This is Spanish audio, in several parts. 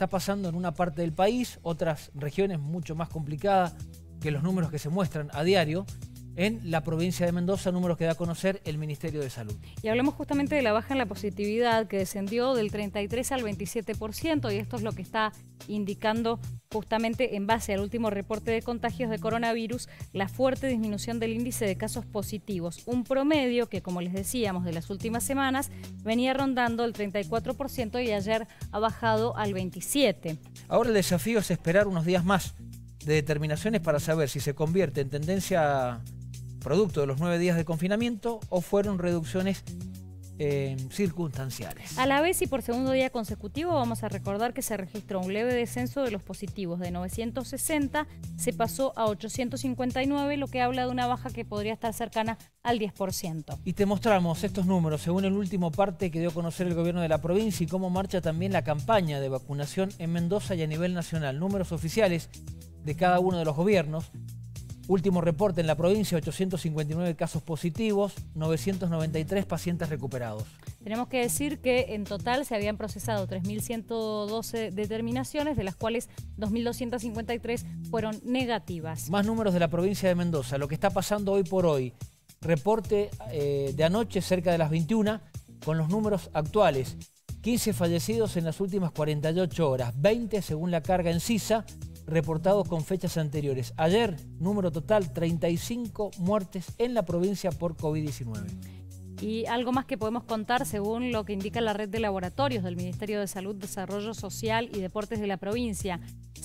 está pasando en una parte del país, otras regiones mucho más complicadas que los números que se muestran a diario, en la provincia de Mendoza, números que da a conocer el Ministerio de Salud. Y hablamos justamente de la baja en la positividad, que descendió del 33 al 27%, y esto es lo que está indicando justamente en base al último reporte de contagios de coronavirus, la fuerte disminución del índice de casos positivos, un promedio que, como les decíamos, de las últimas semanas venía rondando el 34% y ayer ha bajado al 27%. Ahora el desafío es esperar unos días más de determinaciones para saber si se convierte en tendencia producto de los 9 días de confinamiento o fueron reducciones circunstanciales. A la vez y por segundo día consecutivo vamos a recordar que se registró un leve descenso de los positivos. De 960 se pasó a 859, lo que habla de una baja que podría estar cercana al 10%. Y te mostramos estos números según el último parte que dio a conocer el gobierno de la provincia y cómo marcha también la campaña de vacunación en Mendoza y a nivel nacional. Números oficiales de cada uno de los gobiernos. Último reporte en la provincia, 859 casos positivos, 993 pacientes recuperados. Tenemos que decir que en total se habían procesado 3.112 determinaciones, de las cuales 2.253 fueron negativas. Más números de la provincia de Mendoza, lo que está pasando hoy por hoy. Reporte de anoche cerca de las 21 con los números actuales. 15 fallecidos en las últimas 48 horas, 20 según la carga en CISA, reportados con fechas anteriores. Ayer, número total, 35 muertes en la provincia por COVID-19. Y algo más que podemos contar según lo que indica la red de laboratorios del Ministerio de Salud, Desarrollo Social y Deportes de la provincia.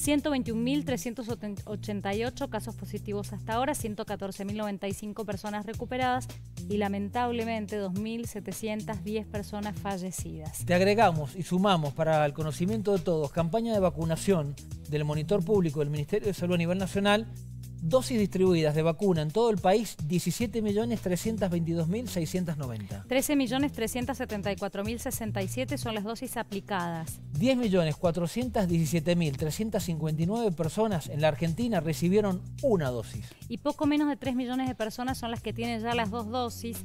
121.388 casos positivos hasta ahora, 114.095 personas recuperadas y lamentablemente 2.710 personas fallecidas. Te agregamos y sumamos para el conocimiento de todos campaña de vacunación del monitor público del Ministerio de Salud a nivel nacional. Dosis distribuidas de vacuna en todo el país, 17.322.690. 13.374.067 son las dosis aplicadas. 10.417.359 personas en la Argentina recibieron una dosis. Y poco menos de 3 millones de personas son las que tienen ya las dos dosis,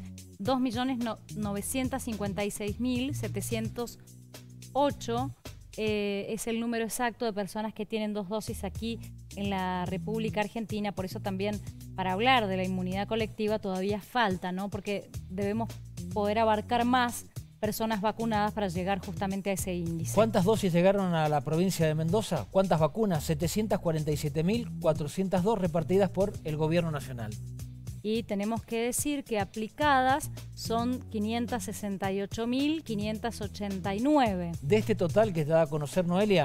2.956.708. Es el número exacto de personas que tienen 2 dosis aquí en la República Argentina. Por eso también para hablar de la inmunidad colectiva todavía falta, ¿no? Porque debemos poder abarcar más personas vacunadas para llegar justamente a ese índice. ¿Cuántas dosis llegaron a la provincia de Mendoza? ¿Cuántas vacunas? 747.402 repartidas por el gobierno nacional. Y tenemos que decir que aplicadas son 568.589. De este total que da a conocer Noelia,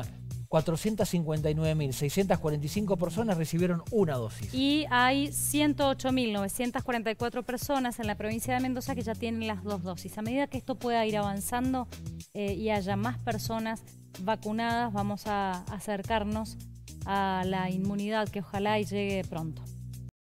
459.645 personas recibieron una dosis. Y hay 108.944 personas en la provincia de Mendoza que ya tienen las 2 dosis. A medida que esto pueda ir avanzando y haya más personas vacunadas, vamos a acercarnos a la inmunidad que ojalá y llegue pronto.